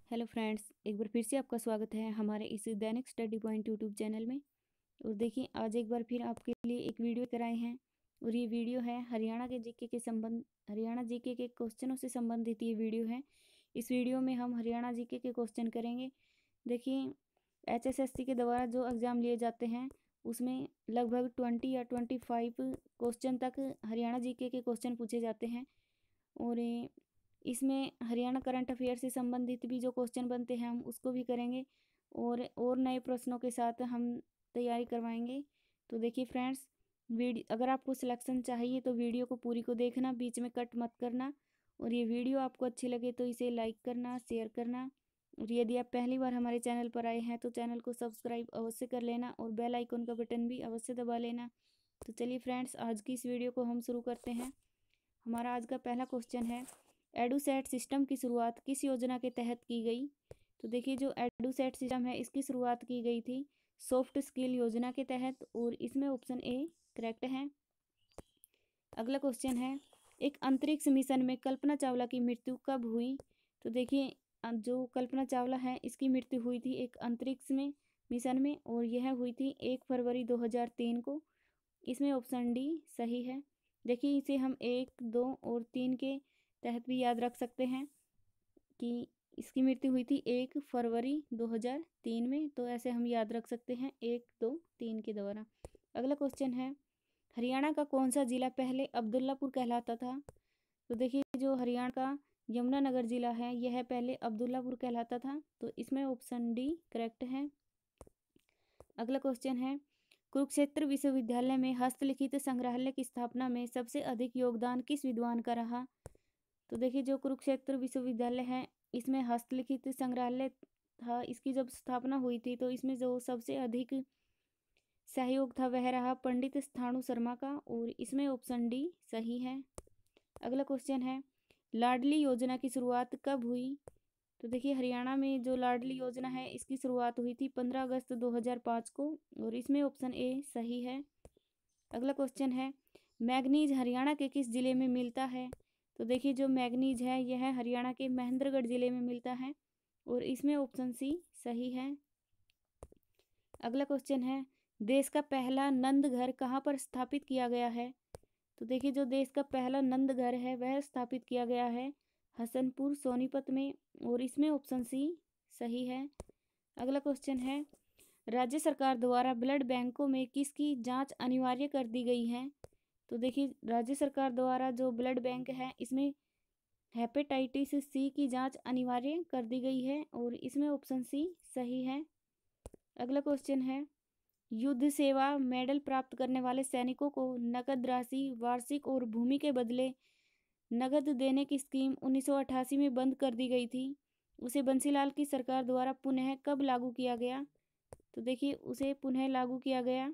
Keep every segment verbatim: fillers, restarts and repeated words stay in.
Hello friends, एक बार फिर से आपका स्वागत है हमारे इस दैनिक स्टडी पॉइंट यूट्यूब चैनल में। और देखिए, आज एक बार फिर आपके लिए एक वीडियो कराए हैं और ये वीडियो है हरियाणा के जीके के संबंध हरियाणा जीके के क्वेश्चनों से संबंधित ये वीडियो है। इस वीडियो में हम हरियाणा जीके के क्वेश्चन करेंगे। देखिए, एचएसएससी के द्वारा जो एग्ज़ाम लिए जाते हैं उसमें लगभग ट्वेंटी या ट्वेंटी फाइव क्वेश्चन तक हरियाणा जीके के क्वेश्चन पूछे जाते हैं। और इसमें हरियाणा करंट अफेयर से संबंधित भी जो क्वेश्चन बनते हैं हम उसको भी करेंगे और और नए प्रश्नों के साथ हम तैयारी करवाएंगे। तो देखिए फ्रेंड्स, वीडियो अगर आपको सिलेक्शन चाहिए तो वीडियो को पूरी को देखना, बीच में कट मत करना। और ये वीडियो आपको अच्छी लगे तो इसे लाइक करना, शेयर करना। और यदि आप पहली बार हमारे चैनल पर आए हैं तो चैनल को सब्सक्राइब अवश्य कर लेना और बेल आइकन का बटन भी अवश्य दबा लेना। तो चलिए फ्रेंड्स, आज की इस वीडियो को हम शुरू करते हैं। हमारा आज का पहला क्वेश्चन है, एडुसेट सिस्टम की शुरुआत किस योजना के तहत की गई? तो देखिए, जो एडुसेट सिस्टम है इसकी शुरुआत की गई थी सॉफ्ट स्किल योजना के तहत और इसमें ऑप्शन ए करेक्ट है। अगला क्वेश्चन है, एक अंतरिक्ष मिशन में कल्पना चावला की मृत्यु कब हुई? तो देखिए, जो कल्पना चावला है इसकी मृत्यु हुई थी एक अंतरिक्ष में मिशन में और यह हुई थी एक फरवरी दो हज़ार तीन को। इसमें ऑप्शन डी सही है। देखिए, इसे हम एक, दो और तीन के तहत भी याद रख सकते हैं कि इसकी मृत्यु हुई थी एक फरवरी दो हज़ार तीन में, तो ऐसे हम याद रख सकते हैं एक, दो, तीन के द्वारा। अगला क्वेश्चन है, हरियाणा का कौन सा जिला पहले अब्दुल्लापुर कहलाता था? तो देखिए, जो हरियाणा का यमुनानगर जिला है यह पहले अब्दुल्लापुर कहलाता था, तो इसमें ऑप्शन डी करेक्ट है। अगला क्वेश्चन है, कुरुक्षेत्र विश्वविद्यालय में हस्तलिखित संग्रहालय की स्थापना में सबसे अधिक योगदान किस विद्वान का रहा? तो देखिए, जो कुरुक्षेत्र विश्वविद्यालय है इसमें हस्तलिखित संग्रहालय था, इसकी जब स्थापना हुई थी तो इसमें जो सबसे अधिक सहयोग था वह रहा पंडित स्थाणु शर्मा का और इसमें ऑप्शन डी सही है। अगला क्वेश्चन है, लाडली योजना की शुरुआत कब हुई? तो देखिए, हरियाणा में जो लाडली योजना है इसकी शुरुआत हुई थी पंद्रह अगस्त दो हज़ार पाँच को और इसमें ऑप्शन ए सही है। अगला क्वेश्चन है, मैग्नीज हरियाणा के किस जिले में मिलता है? तो देखिए, जो मैग्नीज है यह हरियाणा के महेंद्रगढ़ जिले में मिलता है और इसमें ऑप्शन सी सही है। अगला क्वेश्चन है, देश का पहला नंद घर कहाँ पर स्थापित किया गया है? तो देखिए, जो देश का पहला नंद घर है वह स्थापित किया गया है हसनपुर सोनीपत में और इसमें ऑप्शन सी सही है। अगला क्वेश्चन है, राज्य सरकार द्वारा ब्लड बैंकों में किसकी जांच अनिवार्य कर दी गई है? तो देखिए, राज्य सरकार द्वारा जो ब्लड बैंक है इसमें हेपेटाइटिस सी की जांच अनिवार्य कर दी गई है और इसमें ऑप्शन सी सही है। अगला क्वेश्चन है, युद्ध सेवा मेडल प्राप्त करने वाले सैनिकों को नकद राशि वार्षिक और भूमि के बदले नगद देने की स्कीम उन्नीस सौ अट्ठासी में बंद कर दी गई थी। उसे बंसीलाल की सरकार द्वारा पुनः कब लागू किया गया? तो देखिए, उसे पुनः लागू किया गया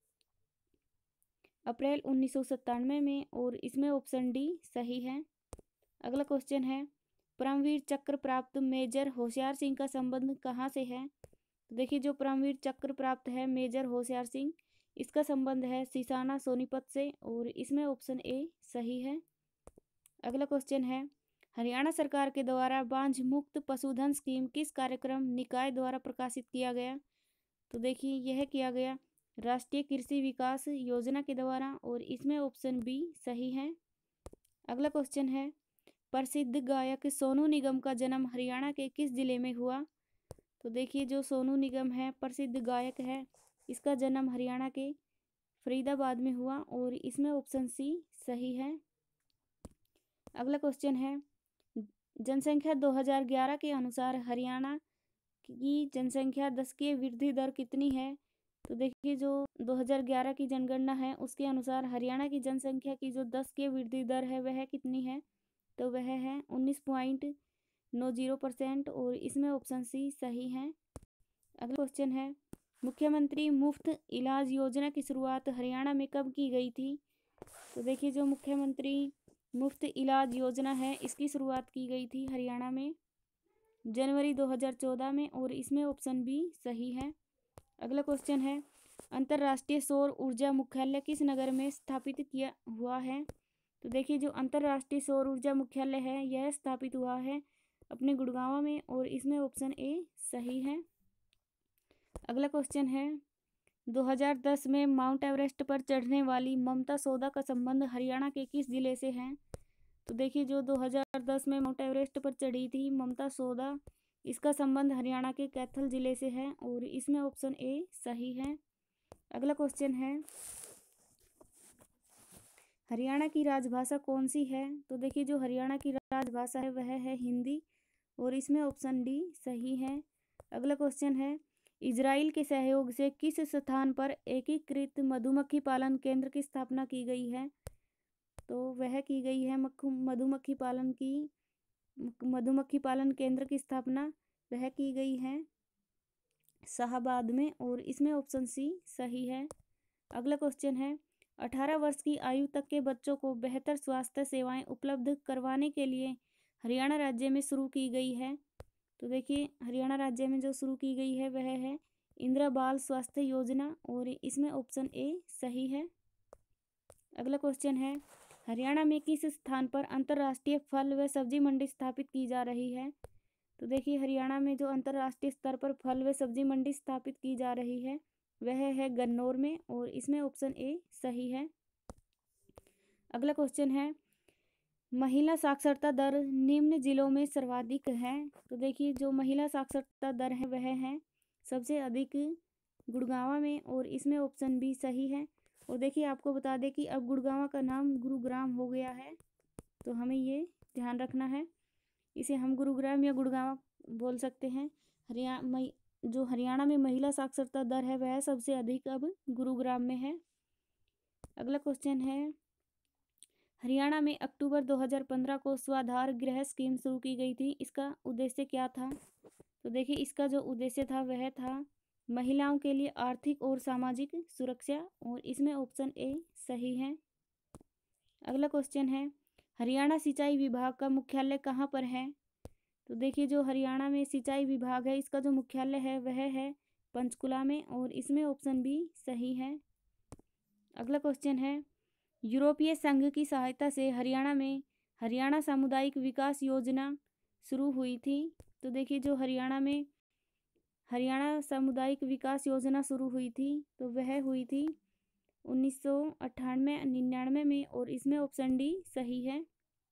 अप्रैल उन्नीस सौ सत्तानवे में और इसमें ऑप्शन डी सही है। अगला क्वेश्चन है, परमवीर चक्र प्राप्त मेजर होशियार सिंह का संबंध कहाँ से है? तो देखिए, जो परमवीर चक्र प्राप्त है मेजर होशियार सिंह इसका संबंध है सिसाना सोनीपत से और इसमें ऑप्शन ए सही है। अगला क्वेश्चन है, हरियाणा सरकार के द्वारा बांझ मुक्त पशुधन स्कीम किस कार्यक्रम निकाय द्वारा प्रकाशित किया गया? तो देखिए, यह किया गया राष्ट्रीय कृषि विकास योजना के द्वारा और इसमें ऑप्शन बी सही है। अगला क्वेश्चन है, प्रसिद्ध गायक सोनू निगम का जन्म हरियाणा के किस जिले में हुआ? तो देखिए, जो सोनू निगम है प्रसिद्ध गायक है इसका जन्म हरियाणा के फरीदाबाद में हुआ और इसमें ऑप्शन सी सही है। अगला क्वेश्चन है, जनसंख्या दो हज़ार ग्यारह के अनुसार हरियाणा की जनसंख्या दशकीय वृद्धि दर कितनी है? तो देखिए, जो दो हज़ार ग्यारह की जनगणना है उसके अनुसार हरियाणा की जनसंख्या की जो दशकीय वृद्धि दर है वह कितनी है? तो वह है उन्नीस पॉइंट नौ जीरो परसेंट और इसमें ऑप्शन सी सही है। अगला क्वेश्चन है, मुख्यमंत्री मुफ्त इलाज योजना की शुरुआत हरियाणा में कब की गई थी? तो देखिए, जो मुख्यमंत्री मुफ्त इलाज योजना है इसकी शुरुआत की गई थी हरियाणा में जनवरी दो हज़ार चौदह में और इसमें ऑप्शन बी सही है। अगला क्वेश्चन है, अंतर्राष्ट्रीय सौर ऊर्जा मुख्यालय किस नगर में स्थापित किया हुआ है? तो देखिए, जो अंतर्राष्ट्रीय सौर ऊर्जा मुख्यालय है यह स्थापित हुआ है अपने गुड़गांव में, और इसमें ऑप्शन ए सही है। अगला क्वेश्चन है, दो हज़ार दस में माउंट एवरेस्ट पर चढ़ने वाली ममता सौदा का संबंध हरियाणा के किस जिले से है? तो देखिए जो दो हज़ार दस में माउंट एवरेस्ट पर चढ़ी थी ममता सौदा, इसका संबंध हरियाणा के कैथल जिले से है, और इसमें ऑप्शन ए सही है। अगला क्वेश्चन है, हरियाणा की राजभाषा कौन सी है? तो देखिए जो हरियाणा की राजभाषा है वह है हिंदी, और इसमें ऑप्शन डी सही है। अगला क्वेश्चन है, इजराइल के सहयोग से किस स्थान पर एकीकृत मधुमक्खी पालन केंद्र की स्थापना की गई है? तो वह की गई है मधुमक्खी पालन की मधुमक्खी पालन केंद्र की स्थापना वह की गई है शाहबाद में, और इसमें ऑप्शन सी सही है। अगला क्वेश्चन है, अठारह वर्ष की आयु तक के बच्चों को बेहतर स्वास्थ्य सेवाएं उपलब्ध करवाने के लिए हरियाणा राज्य में शुरू की गई है। तो देखिए हरियाणा राज्य में जो शुरू की गई है वह है इंदिरा बाल स्वास्थ्य योजना, और इसमें ऑप्शन ए सही है। अगला क्वेश्चन है, हरियाणा में किस स्थान पर अंतर्राष्ट्रीय फल व सब्जी मंडी स्थापित की जा रही है? तो देखिए हरियाणा में जो अंतर्राष्ट्रीय स्तर पर फल व सब्जी मंडी स्थापित की जा रही है वह है गन्नौर में, और इसमें ऑप्शन ए सही है। अगला क्वेश्चन है, महिला साक्षरता दर निम्न जिलों में सर्वाधिक है। तो देखिए जो महिला साक्षरता दर है वह है सबसे अधिक गुड़गांव में, और इसमें ऑप्शन बी सही है। और देखिए आपको बता दें कि अब गुड़गांव का नाम गुरुग्राम हो गया है, तो हमें ये ध्यान रखना है, इसे हम गुरुग्राम या गुड़गांव बोल सकते हैं। हरियाणा जो हरियाणा में महिला साक्षरता दर है वह सबसे अधिक अब गुरुग्राम में है। अगला क्वेश्चन है, हरियाणा में अक्टूबर दो हज़ार पंद्रह को स्वाधार गृह स्कीम शुरू की गई थी, इसका उद्देश्य क्या था? तो देखिए इसका जो उद्देश्य था वह था महिलाओं के लिए आर्थिक और सामाजिक सुरक्षा, और इसमें ऑप्शन ए सही है। अगला क्वेश्चन है, हरियाणा सिंचाई विभाग का मुख्यालय कहाँ पर है? तो देखिए जो हरियाणा में सिंचाई विभाग है इसका जो मुख्यालय है वह है पंचकुला में, और इसमें ऑप्शन बी सही है। अगला क्वेश्चन है, यूरोपीय संघ की सहायता से हरियाणा में हरियाणा सामुदायिक विकास योजना शुरू हुई थी। तो देखिए जो हरियाणा में हरियाणा सामुदायिक विकास योजना शुरू हुई थी तो वह हुई थी उन्नीस सौ अट्ठानवे निन्यानवे में, और इसमें ऑप्शन डी सही है।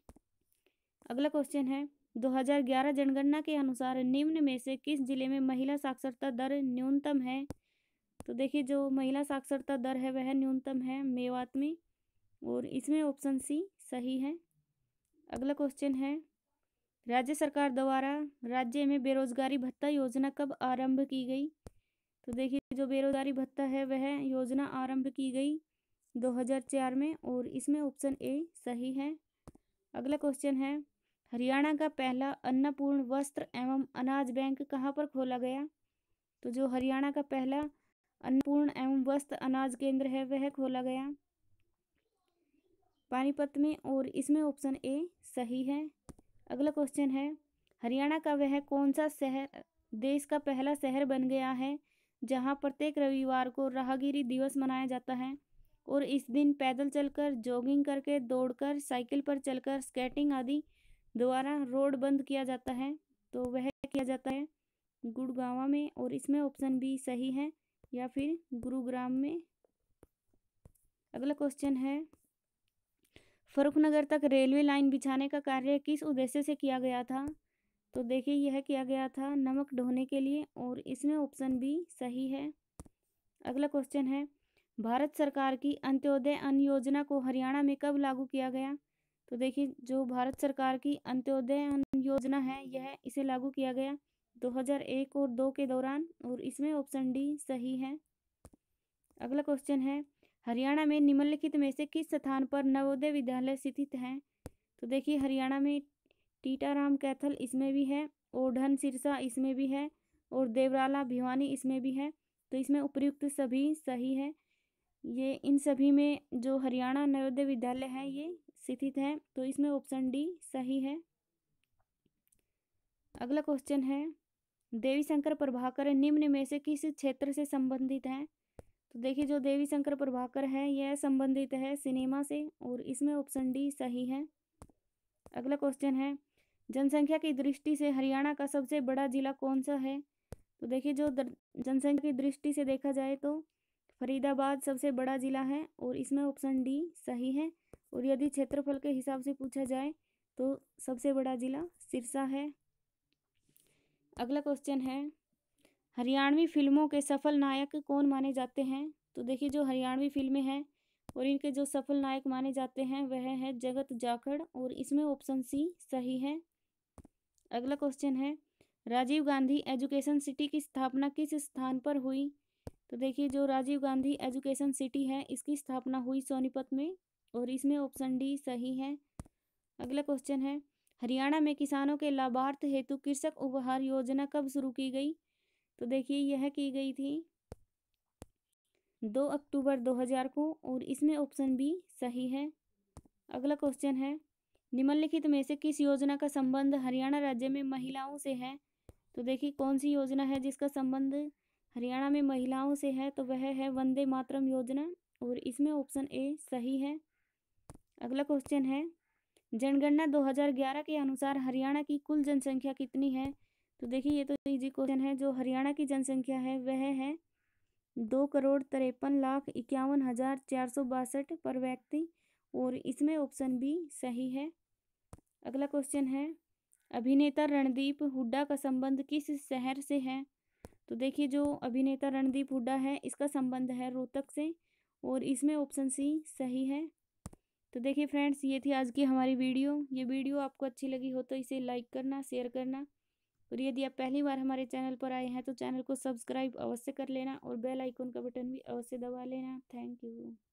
अगला क्वेश्चन है, दो हज़ार ग्यारह जनगणना के अनुसार निम्न में से किस जिले में महिला साक्षरता दर न्यूनतम है? तो देखिए जो महिला साक्षरता दर है वह न्यूनतम है मेवात में, और इसमें ऑप्शन सी सही है। अगला क्वेश्चन है, राज्य सरकार द्वारा राज्य में बेरोजगारी भत्ता योजना कब आरंभ की गई? तो देखिए जो बेरोजगारी भत्ता है वह योजना आरंभ की गई दो हज़ार चार में, और इसमें ऑप्शन ए सही है। अगला क्वेश्चन है, हरियाणा का पहला अन्नपूर्ण वस्त्र एवं अनाज बैंक कहाँ पर खोला गया? तो जो हरियाणा का पहला अन्नपूर्ण एवं वस्त्र अनाज केंद्र है वह खोला गया पानीपत में, और इसमें ऑप्शन ए सही है। अगला क्वेश्चन है, हरियाणा का वह कौन सा शहर देश का पहला शहर बन गया है जहां प्रत्येक रविवार को राहगीरी दिवस मनाया जाता है, और इस दिन पैदल चलकर, जॉगिंग करके, दौड़कर, साइकिल पर चलकर, स्केटिंग आदि द्वारा रोड बंद किया जाता है? तो वह किया जाता है गुड़गांव में, और इसमें ऑप्शन बी सही है, या फिर गुरुग्राम में। अगला क्वेश्चन है, फर्रुखनगर तक रेलवे लाइन बिछाने का कार्य किस उद्देश्य से किया गया था? तो देखिए यह किया गया था नमक ढोने के लिए, और इसमें ऑप्शन बी सही है। अगला क्वेश्चन है, भारत सरकार की अंत्योदय अन्न योजना को हरियाणा में कब लागू किया गया? तो देखिए जो भारत सरकार की अंत्योदय अन्न योजना है यह इसे लागू किया गया दो हज़ार एक और दो के दौरान, और इसमें ऑप्शन डी सही है। अगला क्वेश्चन है, हरियाणा में निम्नलिखित में से किस स्थान पर नवोदय विद्यालय स्थित हैं? तो देखिए हरियाणा में टीटाराम कैथल इसमें भी है, ओढ़न सिरसा इसमें भी है, और देवराला भिवानी इसमें भी है, तो इसमें उपर्युक्त सभी सही है। ये इन सभी में जो हरियाणा नवोदय विद्यालय है ये स्थित है, तो इसमें ऑप्शन डी सही है। अगला क्वेश्चन है, देवी शंकर प्रभाकर निम्न में से किस क्षेत्र से संबंधित हैं? तो देखिए जो देवी शंकर प्रभाकर है यह संबंधित है सिनेमा से, और इसमें ऑप्शन डी सही है। अगला क्वेश्चन है, जनसंख्या की दृष्टि से हरियाणा का सबसे बड़ा जिला कौन सा है? तो देखिए जो जनसंख्या की दृष्टि से देखा जाए तो फरीदाबाद सबसे बड़ा जिला है और इसमें ऑप्शन डी सही है। और यदि क्षेत्रफल के हिसाब से पूछा जाए तो सबसे बड़ा जिला सिरसा है। अगला क्वेश्चन है, हरियाणवी फिल्मों के सफल नायक कौन माने जाते हैं? तो देखिए जो हरियाणवी फिल्में हैं और इनके जो सफल नायक माने जाते हैं वह है जगत जाखड़ और इसमें ऑप्शन सी सही है। अगला क्वेश्चन है, राजीव गांधी एजुकेशन सिटी की स्थापना किस स्थान पर हुई? तो देखिए जो राजीव गांधी एजुकेशन सिटी है इसकी स्थापना हुई सोनीपत में और इसमें ऑप्शन डी सही है। अगला क्वेश्चन है, हरियाणा में किसानों के लाभार्थ हेतु कृषक उपहार योजना कब शुरू की गई? तो देखिए यह की गई थी दो अक्टूबर दो हज़ार को और इसमें ऑप्शन बी सही है। अगला क्वेश्चन है, निम्नलिखित में से किस योजना का संबंध हरियाणा राज्य में महिलाओं से है? तो देखिए कौन सी योजना है जिसका संबंध हरियाणा में महिलाओं से है? तो वह है वंदे मातरम योजना और इसमें ऑप्शन ए सही है। अगला क्वेश्चन है, जनगणना दो हज़ार ग्यारह के अनुसार हरियाणा की कुल जनसंख्या कितनी है? तो देखिए ये तो इजी क्वेश्चन है। जो हरियाणा की जनसंख्या है वह है दो करोड़ तिरपन लाख इक्यावन हजार चार सौ बासठ पर व्यक्ति और इसमें ऑप्शन बी सही है। अगला क्वेश्चन है, अभिनेता रणदीप हुड्डा का संबंध किस शहर से है? तो देखिए जो अभिनेता रणदीप हुड्डा है इसका संबंध है रोहतक से और इसमें ऑप्शन सी सही है। तो देखिए फ्रेंड्स ये थी आज की हमारी वीडियो। ये वीडियो आपको अच्छी लगी हो तो इसे लाइक करना, शेयर करना और यदि आप पहली बार हमारे चैनल पर आए हैं तो चैनल को सब्सक्राइब अवश्य कर लेना और बेल आइकन का बटन भी अवश्य दबा लेना। Thank you.